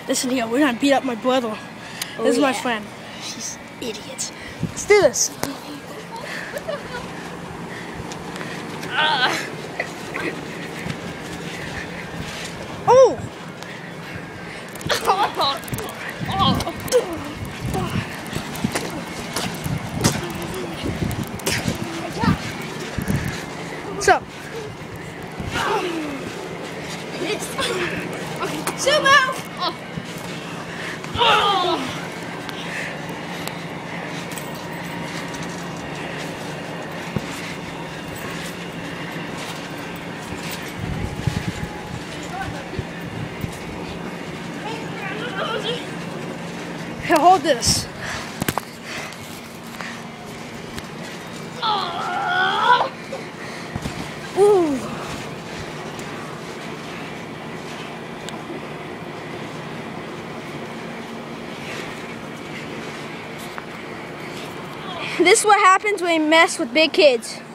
Listen here, we're gonna beat up my brother. Oh, This is my yeah. friend. She's idiot. Let's do this. Oh! What's up? Zoom out! Here, hold this. Ooh. This is what happens when you mess with big kids.